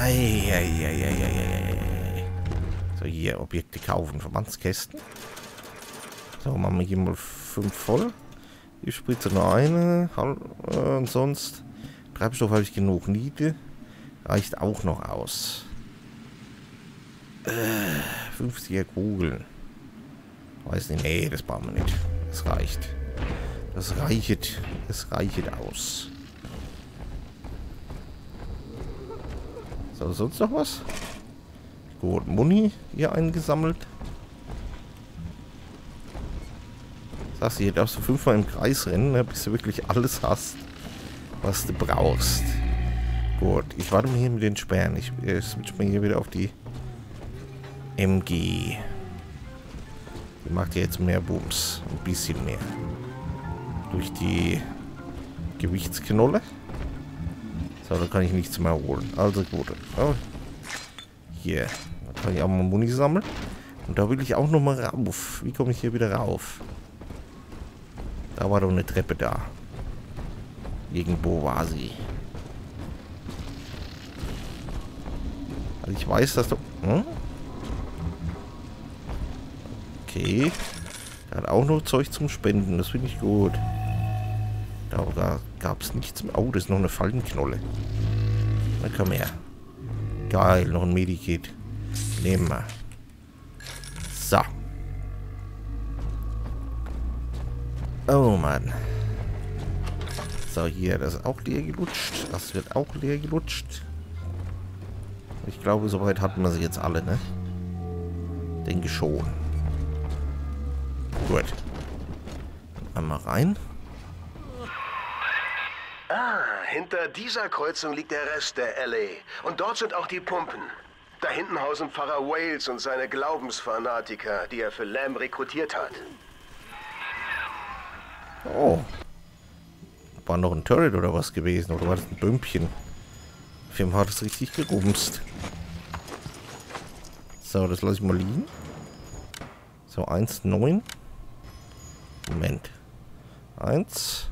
Eieieiei. So, hier, Objekte kaufen, Verbandskästen. So, machen wir hier mal 5 voll. Ich spritze nur eine. Und sonst, Treibstoff habe ich genug. Niete reicht auch noch aus. 50er Kugeln. Weiß nicht, nee, das brauchen wir nicht. Das reicht. Das reicht aus. So, sonst noch was? Gut, Muni hier eingesammelt. Sagst du, hier darfst du 5-mal im Kreis rennen, ne, bis du wirklich alles hast, was du brauchst. Gut, ich warte mal hier mit den Sperren. Ich switch mal hier wieder auf die MG. Die macht ja jetzt mehr Booms. Ein bisschen mehr. Durch die Gewichtsknolle. So, da kann ich nichts mehr holen. Also gut. Oh. Hier. Da kann ich auch mal Muni sammeln. Und da will ich auch noch mal rauf. Wie komme ich hier wieder rauf? Da war doch eine Treppe da. Irgendwo war sie. Also ich weiß, dass du... Hm? Okay. Der hat auch noch Zeug zum Spenden. Das finde ich gut. Da gab es nichts mehr. Oh, das ist noch eine Fallenknolle. Na komm her. Geil, noch ein Medikit. Nehmen wir. So. Oh Mann. So, hier, das ist auch leer gelutscht. Das wird auch leer gelutscht. Ich glaube, soweit hatten wir sie jetzt alle, ne? Denke schon. Gut. Einmal rein. Hinter dieser Kreuzung liegt der Rest der LA. Und dort sind auch die Pumpen. Da hinten hausen Pfarrer Wales und seine Glaubensfanatiker, die er für Lamb rekrutiert hat. Oh. War noch ein Turret oder was gewesen? Oder war das ein Bömpchen? Film hat es richtig gerumst. So, das lasse ich mal liegen. So, 1,9. Moment. 1.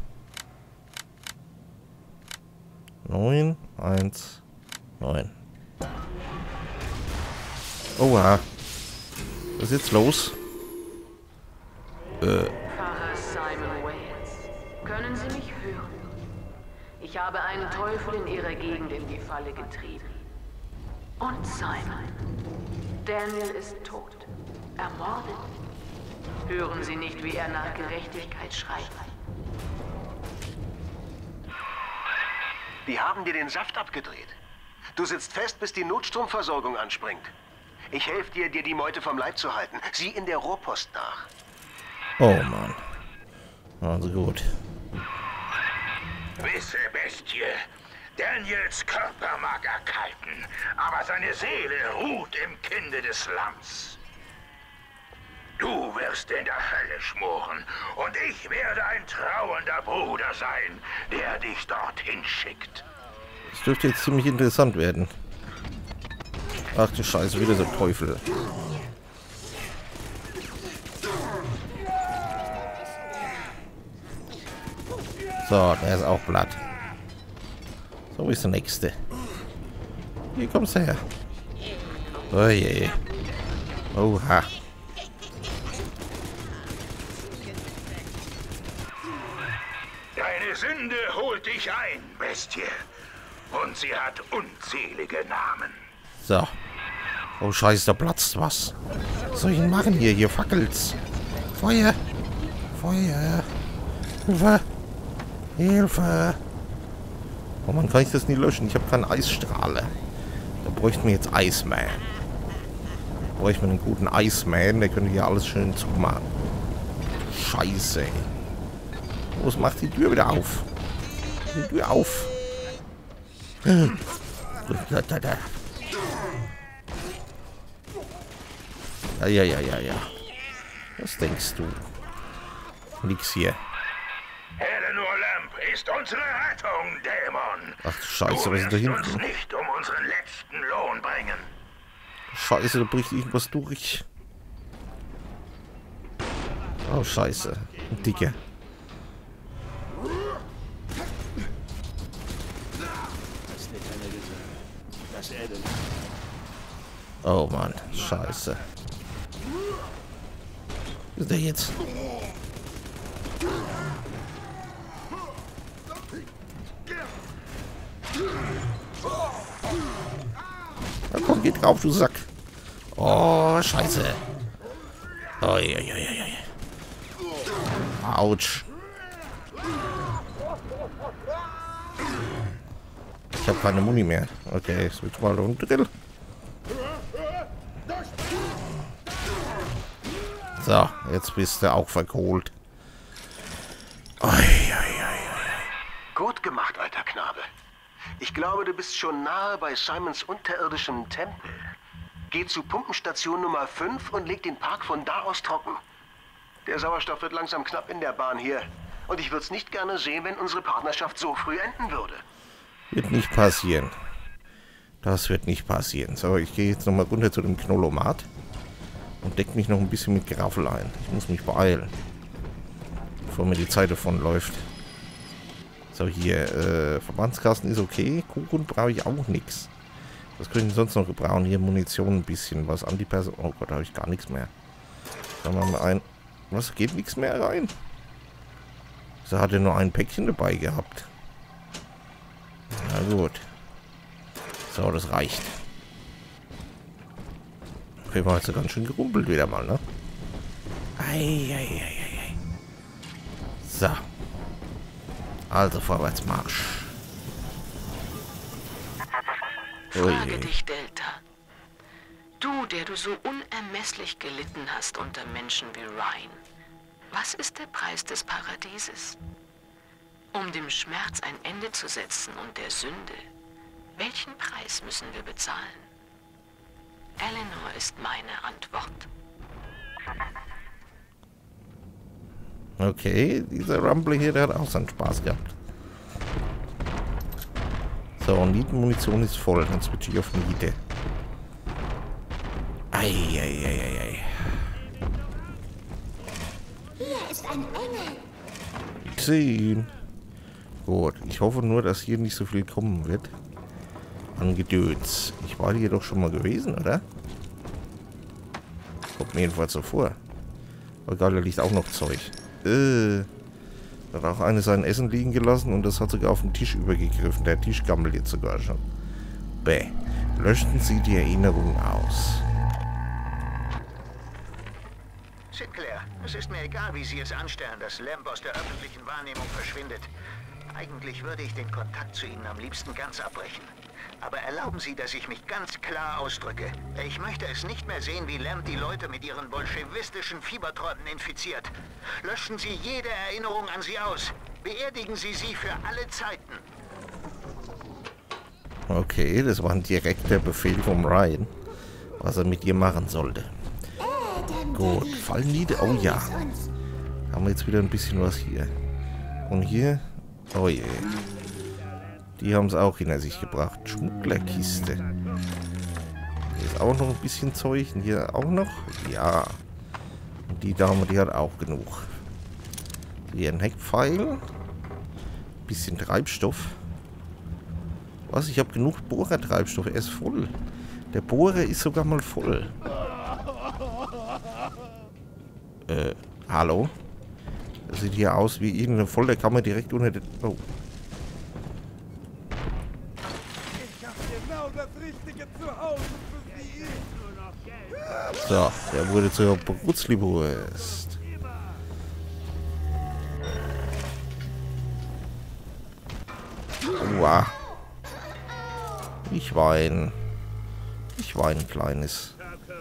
9, 1, 9. Oha. Was ist jetzt los? Pfarrer Simon Wales, können Sie mich hören? Ich habe einen Teufel in Ihrer Gegend in die Falle getrieben. Und Simon. Daniel ist tot. Ermordet. Hören Sie nicht, wie er nach Gerechtigkeit schreit? Die haben dir den Saft abgedreht. Du sitzt fest, bis die Notstromversorgung anspringt. Ich helfe dir, dir die Meute vom Leib zu halten. Sieh in der Rohrpost nach. Oh Mann. Also gut. Wisse, Bestie, Daniels Körper mag erkalten, aber seine Seele ruht im Kinde des Lamms. Du wirst in der Hölle schmoren und ich werde ein trauernder Bruder sein, der dich dorthin schickt. Das dürfte jetzt ziemlich interessant werden. Ach du Scheiße, wieder so ein Teufel. So, der ist auch platt. So, wo ist der nächste? Hier kommst du her. Oh je. Oha. Deine Sünde holt dich ein, Bestie. Und sie hat unzählige Namen. So. Oh Scheiße, da platzt was. Was soll ich denn machen hier? Hier fackelt's. Feuer. Feuer. Hilfe. Hilfe. Oh man, kann ich das nie löschen? Ich habe keinen Eisstrahler. Da bräuchten wir jetzt Iceman. Da bräuchten wir einen guten Iceman. Der könnte hier alles schön zumachen. Scheiße. Los, mach die Tür wieder auf. Die Tür auf. Ja. Was denkst du? Nix hier. Eleanor Lamb ist unsere Rettung, Dämon. Ach du Scheiße, Du was ist da wirst uns hinten? nicht um unseren letzten Lohn bringen. Scheiße, da bricht irgendwas durch. Oh Scheiße. Ein Dicker. Oh Mann, scheiße. Was ist der jetzt? Na komm, geht drauf, du Sack. Oh, scheiße. Oi, oi, oi, oi. Autsch. Ich habe keine Muni mehr. Okay, switch mal runter. So, jetzt bist du auch verkohlt. Oi, oi, oi. Gut gemacht, alter Knabe. Ich glaube, du bist schon nahe bei Simons unterirdischem Tempel. Geh zu Pumpenstation Nummer 5 und leg den Park von da aus trocken. Der Sauerstoff wird langsam knapp in der Bahn hier. Und ich würde es nicht gerne sehen, wenn unsere Partnerschaft so früh enden würde. Wird nicht passieren. Das wird nicht passieren. So, ich gehe jetzt nochmal runter zu dem Knolomat. Und decke mich noch ein bisschen mit Graffel ein. Ich muss mich beeilen. Bevor mir die Zeit davon läuft. So, hier, Verbandskasten ist okay. Kuchen brauche ich auch nichts. Was könnte ich sonst noch gebrauchen? Hier Munition ein bisschen. Was Antiperson. Oh Gott, da habe ich gar nichts mehr. Dann machen wir ein. Was? Geht nichts mehr rein? So, hat er nur ein Päckchen dabei gehabt. Na gut. So, das reicht. Okay, war jetzt so ganz schön gerumpelt wieder mal, ne? Ei. So. Also Vorwärtsmarsch. Frage dich, Delta. Du, der du so unermesslich gelitten hast unter Menschen wie Ryan. Was ist der Preis des Paradieses? Um dem Schmerz ein Ende zu setzen und der Sünde, welchen Preis müssen wir bezahlen? Eleanor ist meine Antwort. Okay, dieser Rumble hier, der hat auch seinen Spaß gehabt. So, Nietenmunition ist voll. Dann switche ich auf Niete. Ei. Hier ist ein Engel. Gesehen. Gut, ich hoffe nur, dass hier nicht so viel kommen wird. An Gedöns. Ich war hier doch schon mal gewesen, oder? Kommt mir jedenfalls so vor. Aber egal, da liegt auch noch Zeug. Da hat auch eine sein Essen liegen gelassen und das hat sogar auf den Tisch übergegriffen. Der Tisch gammelt jetzt sogar schon. Bäh. Löschen Sie die Erinnerung aus. Sinclair, es ist mir egal, wie Sie es anstellen, dass Lamb aus der öffentlichen Wahrnehmung verschwindet. Eigentlich würde ich den Kontakt zu Ihnen am liebsten ganz abbrechen. Aber erlauben Sie, dass ich mich ganz klar ausdrücke. Ich möchte es nicht mehr sehen, wie Lamb die Leute mit ihren bolschewistischen Fieberträumen infiziert. Löschen Sie jede Erinnerung an sie aus. Beerdigen Sie sie für alle Zeiten. Okay, das war ein direkter Befehl vom Ryan, was er mit ihr machen sollte. Gut, Fall nieder. Oh ja. Haben wir jetzt wieder ein bisschen was hier. Und hier. Oh je. Die haben es auch hinter sich gebracht. Schmugglerkiste. Hier ist auch noch ein bisschen Zeug. Und hier auch noch. Ja. Und die Dame, die hat auch genug. Hier ein Heckpfeil. Bisschen Treibstoff. Was? Ich habe genug Bohrertreibstoff. Er ist voll. Der Bohrer ist sogar mal voll. Hallo? Das sieht hier aus wie irgendeine Folterkammer direkt unter der... Oh. Ich hab genau das richtige Zuhause für Sie. So, der wurde zur Brutzliwurst. Uah. Ich weine. Ich weine, Kleines.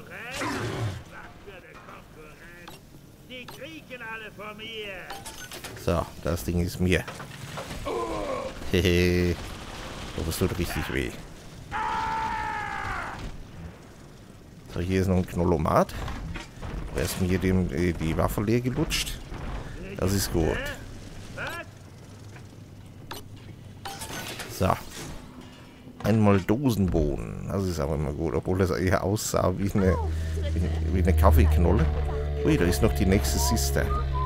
Die kriechen alle vor mir. So, das Ding ist mir. Hehe. So, das tut richtig weh. So, hier ist noch ein Knolomat. Erst mir die Waffe leer gelutscht. Das ist gut. So. Einmal Dosenbohnen. Das ist aber immer gut. Obwohl das eher aussah wie eine Kaffeeknolle. Ui, da ist noch die nächste Sister.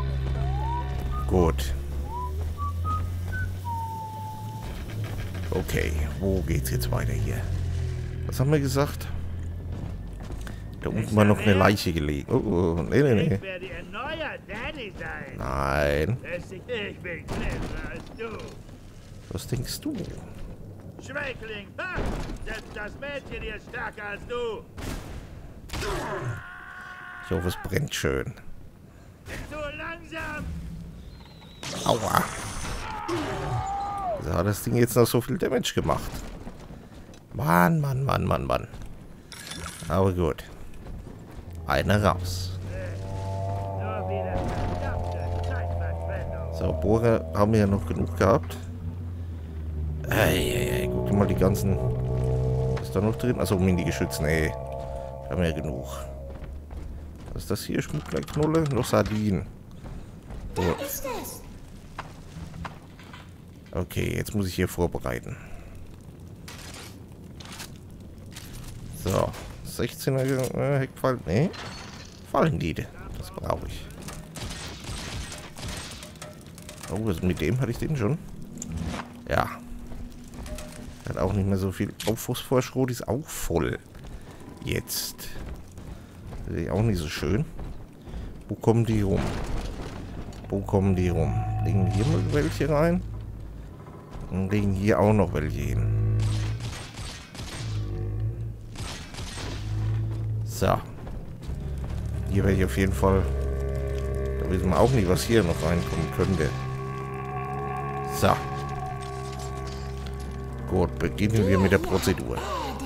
Gut. Okay, wo geht's jetzt weiter hier? Was haben wir gesagt? Da unten war noch eine Leiche gelegen. Oh, nee. Ich werde Ihr neuer Daddy sein. Nein. Ich bin cleverer als du. Was denkst du? Schwächling, ha! Selbst das Mädchen hier ist stärker als du. Ich hoffe, es brennt schön. Zu langsam. Aua. Wieso hat das Ding jetzt noch so viel Damage gemacht? Mann. Aber gut. Einer raus. Nur wieder verdammte Zeitverschwendung. So, Bohrer haben wir ja noch genug gehabt. Guck dir mal die ganzen... Was ist da noch drin? Achso, Mini-Geschütz. Nee. Haben wir ja genug. Was ist das hier? Schmugglerknolle? Noch Sardinen. So. Wer ist es? Okay, jetzt muss ich hier vorbereiten. So. 16er Heckpfeil. Nee. Fallenliede. Das brauche ich. Oh, mit dem hatte ich den schon. Ja. Hat auch nicht mehr so viel. Oh, Phosphorschrot ist auch voll. Jetzt. Das ist auch nicht so schön. Wo kommen die rum? Legen hier mal welche rein. Und legen hier auch noch welche hin. So. Hier werde ich auf jeden Fall... Da wissen wir auch nicht, was hier noch reinkommen könnte. So. Gut, beginnen wir mit der Prozedur.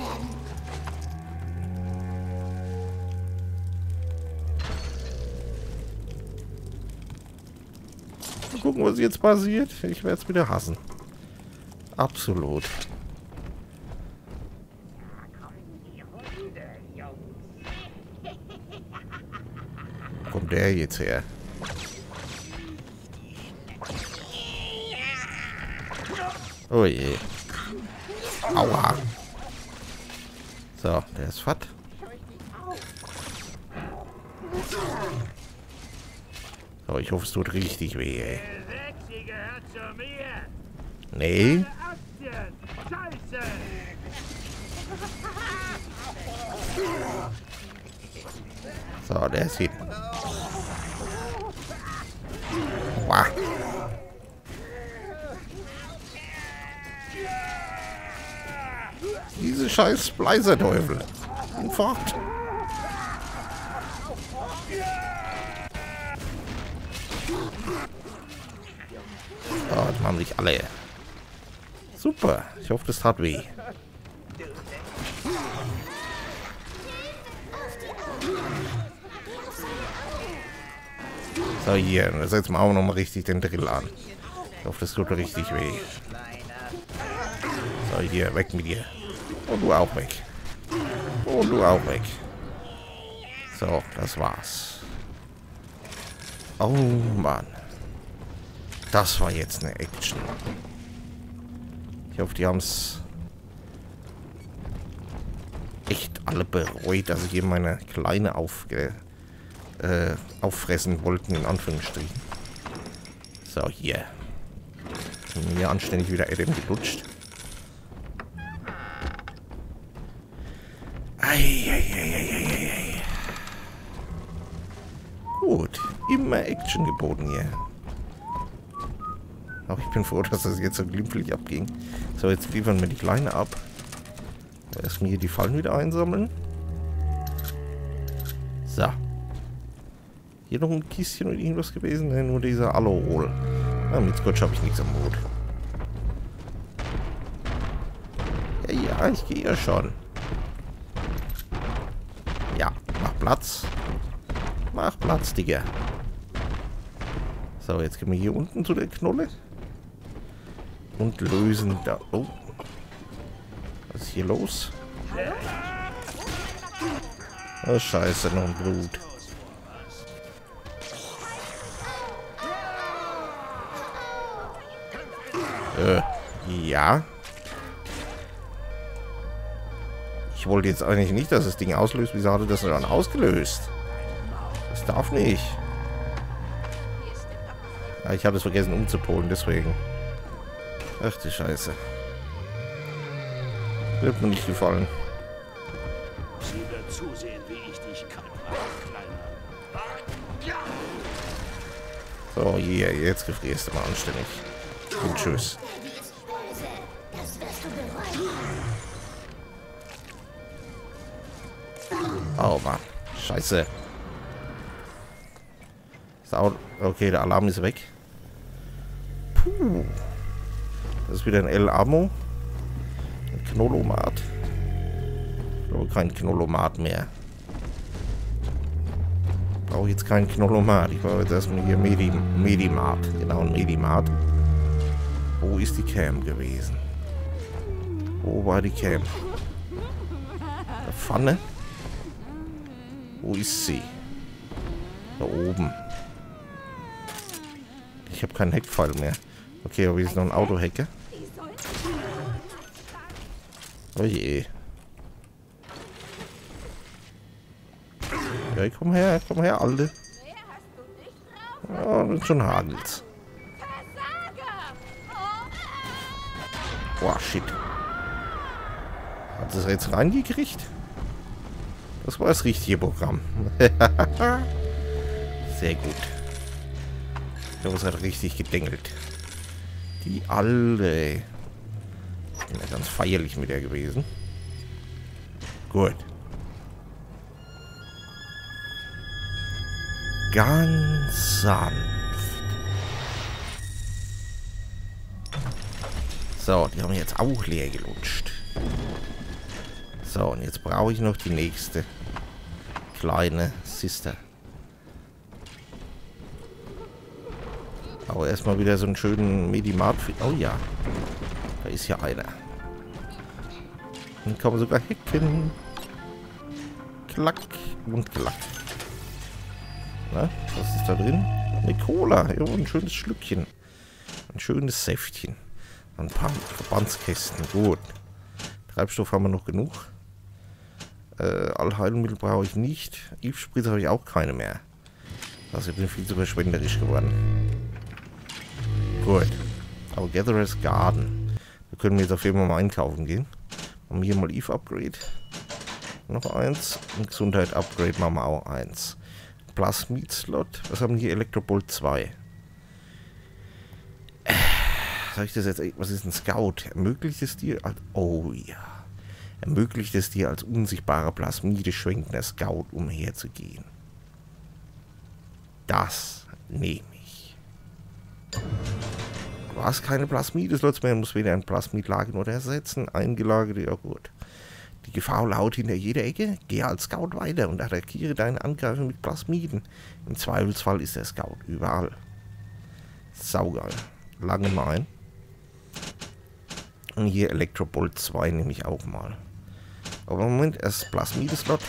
Mal gucken, was jetzt passiert. Ich werde es wieder hassen. Absolut. Wo kommt der jetzt her? Oh je. Aua. So, der ist fett. So, ich hoffe, es tut richtig weh, ey. Sie gehört zu mir. Nee. Aktien. Scheiße. So, der ist hinten. Aua. Diese scheiß Spleißerteufel. Und fort. Oh, das machen sich alle. Super. Ich hoffe, das tat weh. So, hier. Da setzen wir auch noch mal richtig den Drill an. Ich hoffe, das tut richtig weh. So, hier. Weg mit dir. Und du auch weg. Und du auch weg. So, das war's. Oh, Mann. Das war jetzt eine Action. Ich hoffe, die haben es echt alle bereut, dass ich hier meine Kleine auffressen wollten, in Anführungsstrichen. So, hier. Mir anständig wieder Adam gelutscht. Ei. Gut, immer Action geboten hier. Aber ich bin froh, dass das jetzt so glimpflich abging. So, jetzt liefern wir die Kleine ab. Erstmal hier die Fallen wieder einsammeln. So. Hier noch ein Kistchen oder irgendwas gewesen? Ne, nur dieser Alohol. Ah, mit Scotch habe ich nichts am Hut. Ja, ich gehe ja schon. Ja, mach Platz. Mach Platz, Digga. So, jetzt gehen wir hier unten zu der Knolle. Und lösen da... Oh. Was ist hier los? Oh, scheiße, noch ein Blut. Ja. Ich wollte jetzt eigentlich nicht, dass das Ding auslöst. Wieso hatte das dann ausgelöst? Das darf nicht. Ja, ich habe es vergessen umzupolen, deswegen. Ach die Scheiße. Wird mir nicht gefallen. So, hier, jetzt gefrierst du mal anständig. Und tschüss. Oh Mann, scheiße. Okay, der Alarm ist weg. Puh. Das ist wieder ein L-Ammo. Ein Knolomat. Ich glaube kein Knolomat mehr. Brauche ich jetzt keinen Knolomat. Ich brauche jetzt erstmal hier Medimat. Genau, ein Medimat. Wo ist die Cam gewesen? Wo war die Cam? Der Pfanne? Wo ist sie? Da oben. Ich habe keinen Heckpfeil mehr. Okay, aber hier ist noch ein Autohecke. Oh je. Ja, komm her, Alte. Ja, das ist schon Hagels. Boah, shit. Hat sie es jetzt reingekriegt? Das war das richtige Programm. Sehr gut. Ich glaube, es hat richtig gedengelt. Die Alte. Ich bin ja ganz feierlich mit der gewesen. Gut. Ganz sanft. So, die haben jetzt auch leer gelutscht. So, und jetzt brauche ich noch die nächste kleine Sister. Aber erstmal wieder so einen schönen Medimat. Oh ja, da ist ja einer. Und kann man sogar hacken. Klack und klack. Na, was ist da drin? Eine Cola. Ja, ein schönes Schlückchen. Ein schönes Säftchen. Ein paar Verbandskästen. Gut. Treibstoff haben wir noch genug. Allheilmittel brauche ich nicht. Eve-Spritze habe ich auch keine mehr. Also ich bin viel zu verschwenderisch geworden. Gut. Aber Gatherer's Garden. Da können wir jetzt auf jeden Fall mal einkaufen gehen. Haben wir hier mal Eve-Upgrade. Noch eins. Und Gesundheit-Upgrade machen wir auch eins. Plasmid-Slot. Was haben wir hier? Electrobolt 2. Sag ich das jetzt? Was ist ein Scout? Ermöglicht es dir als... Oh ja. Ermöglicht es dir als unsichtbarer Plasmide schwenkender Scout umherzugehen. Das nehme ich. Du hast keine Plasmid-Slots mehr, muss weder ein Plasmid lagern oder ersetzen. Eingelagert, ja gut. Die Gefahr lauert hinter jeder Ecke. Gehe als Scout weiter und attackiere deinen Angreifer mit Plasmiden. Im Zweifelsfall ist der Scout überall. Saugeil. Lange mal ein. Und hier Electrobolt 2 nehme ich auch mal. Aber im Moment erst Plasmid-Slot.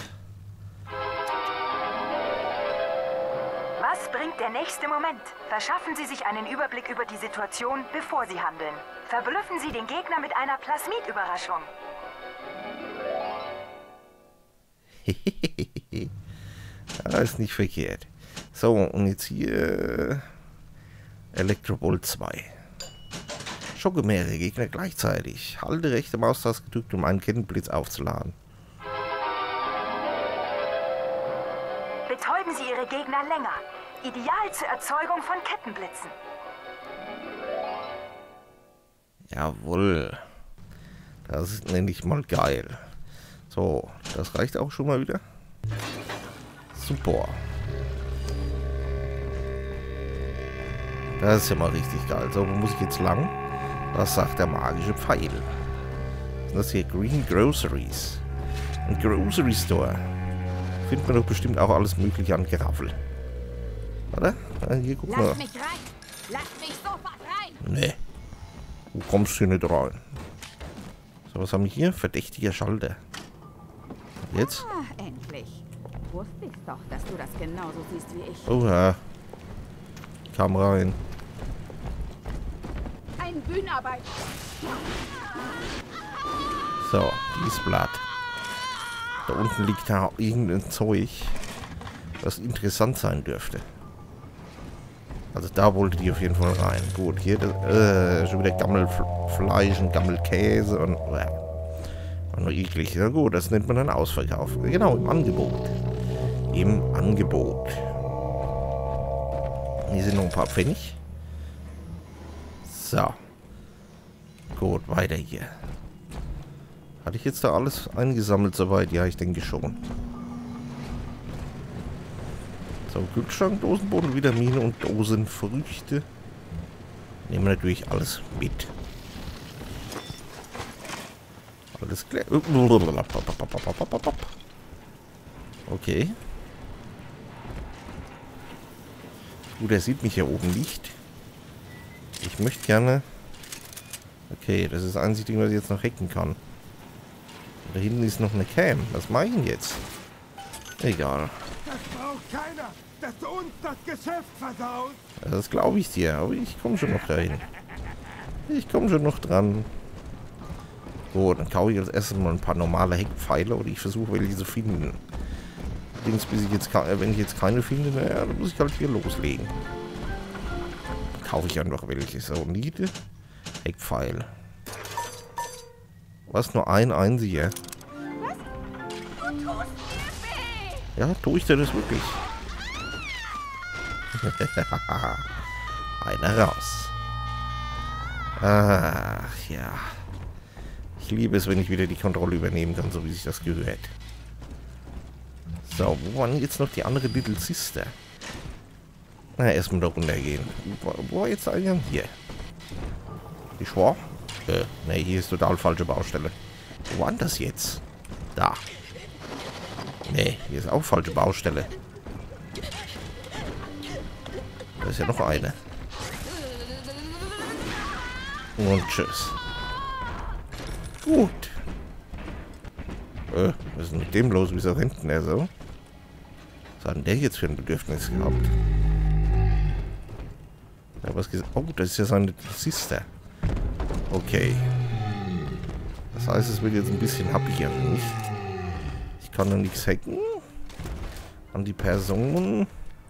Was bringt der nächste Moment? Verschaffen Sie sich einen Überblick über die Situation, bevor Sie handeln. Verblüffen Sie den Gegner mit einer Plasmid-Überraschung. Ja, ist nicht verkehrt. So, und jetzt hier Electrobolt 2. Schocke mehrere Gegner gleichzeitig. Halte rechte Maustaste gedrückt, um einen Kettenblitz aufzuladen. Betäuben Sie Ihre Gegner länger. Ideal zur Erzeugung von Kettenblitzen. Jawohl. Das ist nämlich mal geil. So, das reicht auch schon mal wieder. Super. Das ist ja mal richtig geil. So, wo muss ich jetzt lang? Was sagt der magische Pfeil? Das ist hier Green Groceries. Ein Grocery Store. Findet man doch bestimmt auch alles mögliche an Geraffel. Oder? Hier, guck mal. Lass mich rein! Lass mich sofort rein! Nee. Du kommst hier nicht rein. So, was haben wir hier? Verdächtiger Schalter. Jetzt? Ah, endlich. Wusste ich doch, dass du das genauso siehst wie ich. Oha. Kam rein. Ein Bühnenarbeit. So, dieses Blatt. Da unten liegt da irgendein Zeug, das interessant sein dürfte. Also da wollte die auf jeden Fall rein. Gut, hier schon wieder Gammelfleisch und Gammelkäse und nur eklig. Ja gut, das nennt man dann Ausverkauf. Genau, im Angebot. Im Angebot. Hier sind noch ein paar Pfennig. So. Gut, weiter hier. Hatte ich jetzt da alles eingesammelt soweit? Ja, ich denke schon. So, Kühlschrank, Dosenboden, Vitamine und Dosenfrüchte. Nehmen wir natürlich alles mit. Alles klar. Okay. Gut, er sieht mich hier oben nicht. Ich möchte gerne... Okay, das ist das einzige Ding, was ich jetzt noch hacken kann. Da hinten ist noch eine Cam. Was mache ich denn jetzt? Egal. Das braucht keiner, dass du uns das Geschäft versaust. Das glaube ich dir, aber ich komme schon noch dahin. Ich komme schon noch dran. So, dann kaufe ich als erstes mal ein paar normale Heckpfeile oder ich versuche welche zu finden. Allerdings, wenn ich jetzt keine finde, naja, dann muss ich halt hier loslegen. Dann kaufe ich einfach welche. So, Niete, Heckpfeil. Was, nur ein einziger? Ja, tue ich dir das wirklich? Einer raus. Ach ja. Ich liebe es, wenn ich wieder die Kontrolle übernehmen kann, so wie sich das gehört. So, wo waren jetzt noch die andere Little Sister? Na, erstmal da runtergehen. Wo war jetzt der Eingang? Hier. Die Schwar? Ne, hier ist total falsche Baustelle. Wo war das jetzt? Da. Ne, hier ist auch falsche Baustelle. Da ist ja noch eine. Und tschüss. Gut. Was ist denn mit dem los? Wieso rennt denn der so? Was hat denn der jetzt für ein Bedürfnis gehabt? Ja, was gesagt? Oh, das ist ja seine Sister. Okay. Das heißt, es wird jetzt ein bisschen happiger für mich. Ich kann noch nichts hacken. An die Person.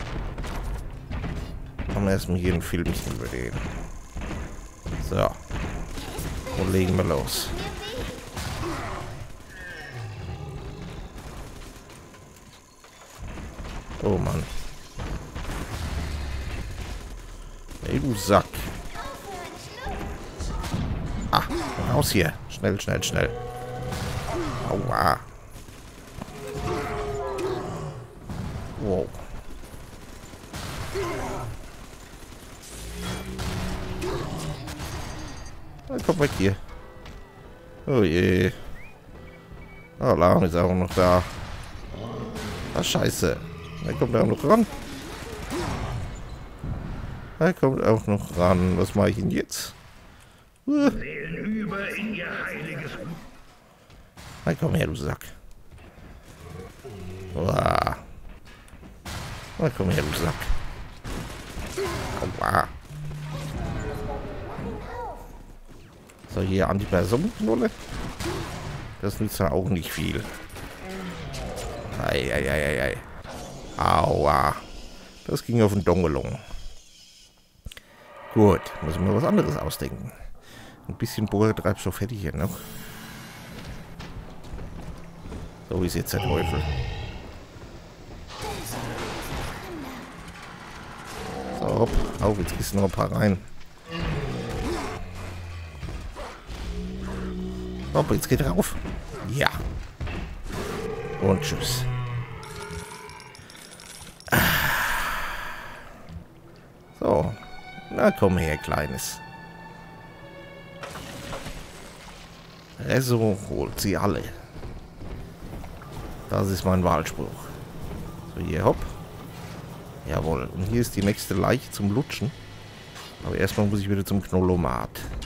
Haben wir erstmal hier einen Filmchen über den. So. Und legen wir los. Oh Mann. Ey, du Sack. Ah, raus hier. Schnell, schnell, schnell. Aua. Wow. Na, komm weg hier. Oh je. Alarm ist auch noch da. Ah, scheiße. Da kommt er auch noch ran. Da kommt auch noch ran. Was mache ich denn jetzt? Über in ihr heiliges Blut. Na komm her, du Sack. Uah. Na komm her, du Sack. Aua. So, hier Antipersonenknolle. Das nützt ja auch nicht viel. Ei. Aua. Das ging auf den Dongelung. Gut, muss ich mir was anderes ausdenken. Ein bisschen Bohrertreibstoff hätte ich hier noch. So ist jetzt der Teufel. So, hopp, auf, jetzt gehst du noch ein paar rein. Hopp, jetzt geht rauf. Ja. Und tschüss. So. Na komm her, Kleines. Rezo holt sie alle. Das ist mein Wahlspruch. So, hier, hopp. Jawohl. Und hier ist die nächste Leiche zum Lutschen. Aber erstmal muss ich wieder zum Knolomat.